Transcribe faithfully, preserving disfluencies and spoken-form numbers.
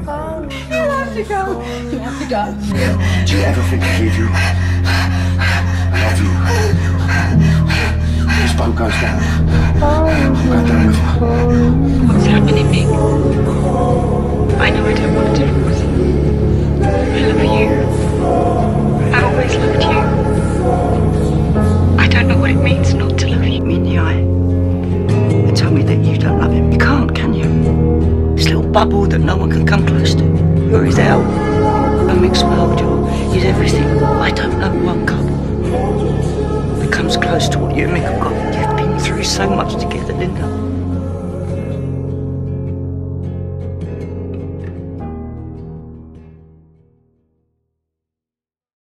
You have to go. You have to go. Do you ever think I'd leave you? I love you. This boat goes down. I'm going down with you. What's happening, Mick? I know I don't want to divorce. I love you. I always loved you. I don't know what it means not to love you. Me in the eye and tell me that you don't love him. You can't, can you? This little bubble that no one can come close to. You're his hell. A mixed world, you're his everything. I don't know one couple that comes close to what you and Mick have got. You've been through so much together, Linda.